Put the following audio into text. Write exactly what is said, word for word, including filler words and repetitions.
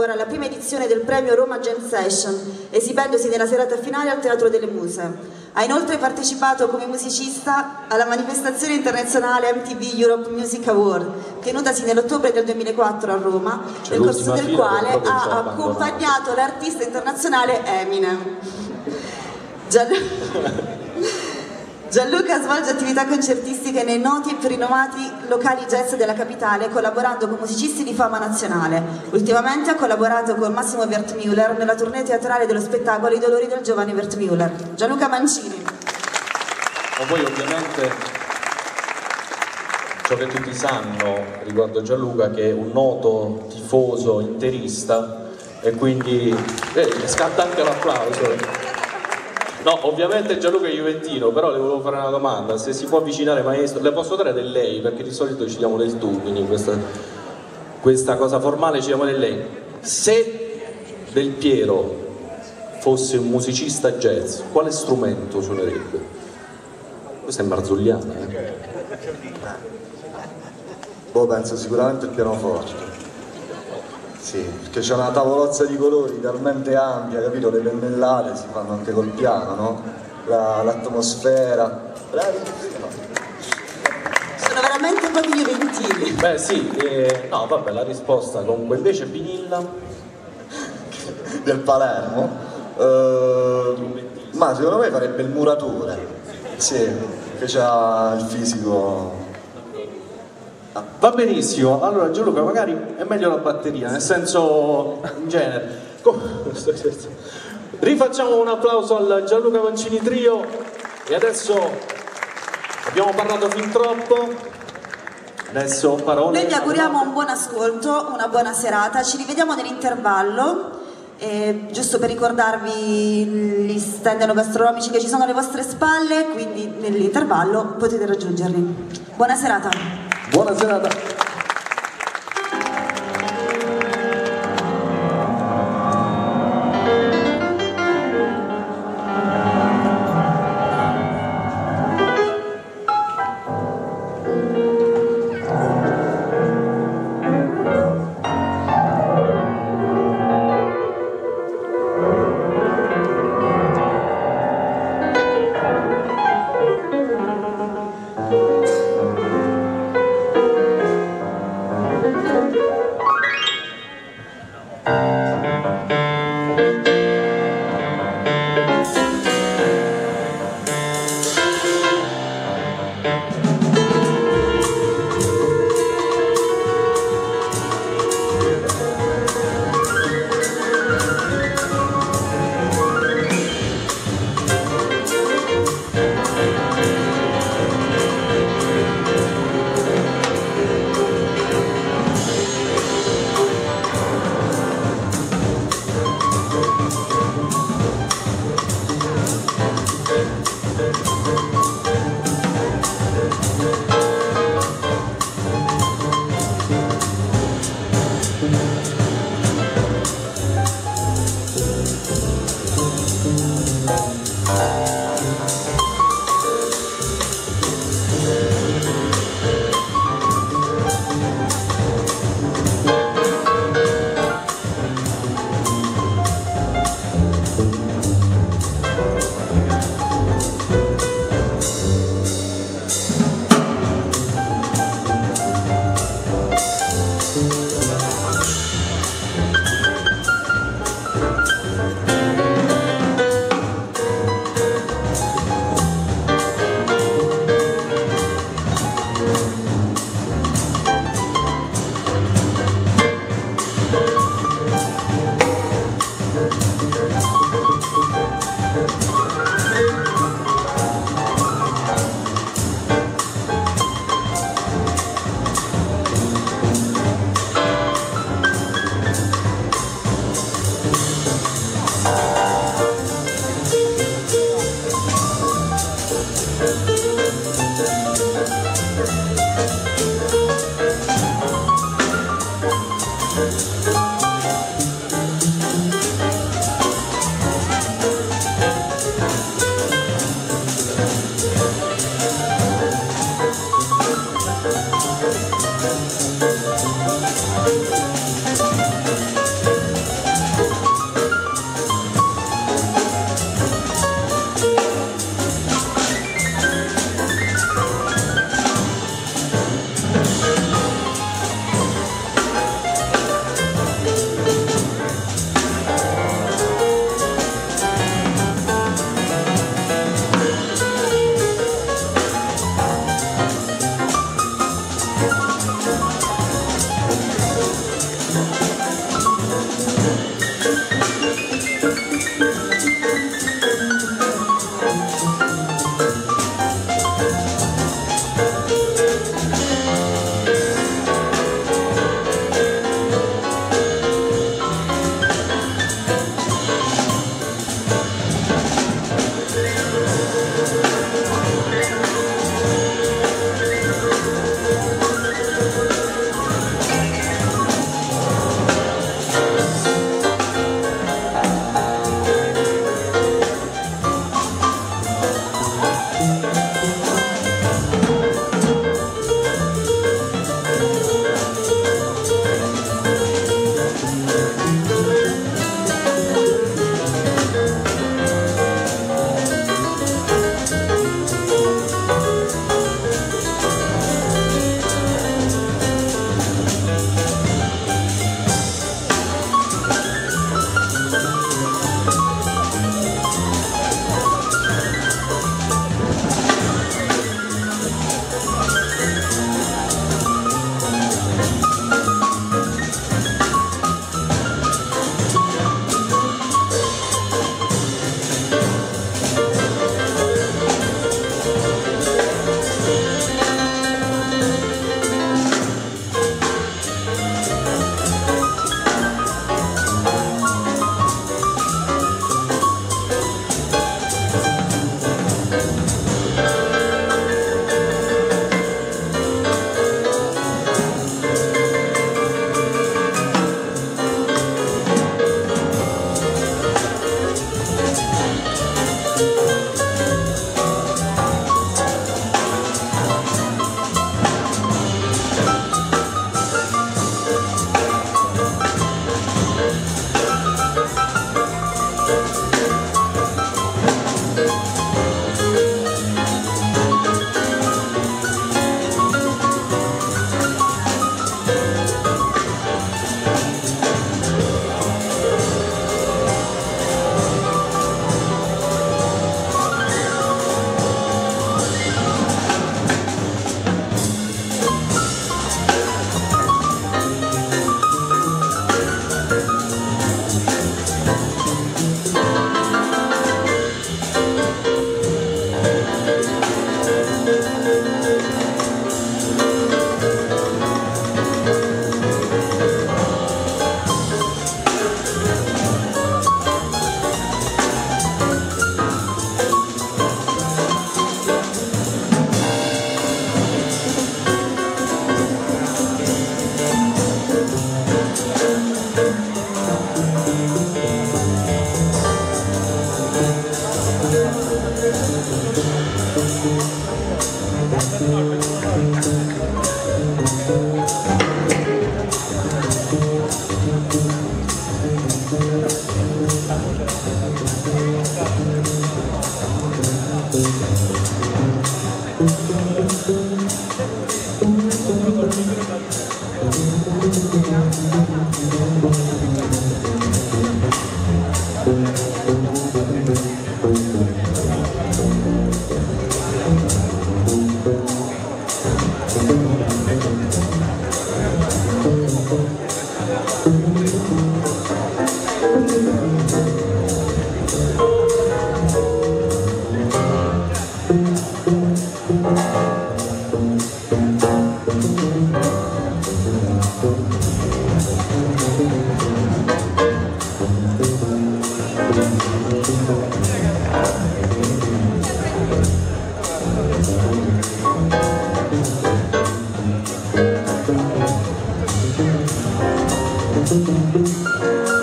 ora la prima edizione del premio Roma Jam Session, esibendosi nella serata finale al Teatro delle Muse. Ha inoltre partecipato come musicista alla manifestazione internazionale M T V Europe Music Award, tenutasi nell'ottobre del duemilaquattro a Roma, nel corso del quale ha accompagnato l'artista internazionale Eminem. Gian... Gianluca svolge attività concertistiche nei noti e più rinomati locali jazz della capitale, collaborando con musicisti di fama nazionale. Ultimamente ha collaborato con Massimo Wertmüller nella tournée teatrale dello spettacolo I dolori del giovane Wertmüller. Gianluca Mancini. Ma poi ovviamente ciò che tutti sanno riguardo Gianluca, che è un noto tifoso interista, e quindi eh, scatta anche l'applauso. No, ovviamente Gianluca è juventino, però le volevo fare una domanda: se si può avvicinare, maestro, le posso dare del lei, perché di solito ci diamo del tu, quindi questa, questa cosa formale ci diamo del lei. Se Del Piero fosse un musicista jazz, quale strumento suonerebbe? Questa è marzulliana, eh? Boh, penso sicuramente il pianoforte. Sì, perché c'è una tavolozza di colori talmente ampia, capito? Le pennellate si fanno anche col piano, no? L'atmosfera. Bravissimo. Sono veramente proprio juventini. Beh sì, eh, no vabbè, la risposta comunque invece Pinilla del Palermo. Uh, ma secondo me farebbe il muratore. Sì, che c'ha il fisico. Va benissimo, allora Gianluca magari è meglio la batteria, nel senso, in genere. Rifacciamo un applauso al Gianluca Mancini Trio e adesso abbiamo parlato fin troppo, adesso parole. Noi vi auguriamo un buon ascolto, una buona serata, ci rivediamo nell'intervallo, eh, giusto per ricordarvi gli stand enogastronomici che ci sono alle vostre spalle, quindi nell'intervallo potete raggiungerli. Buona serata. Buona serata. Thank you.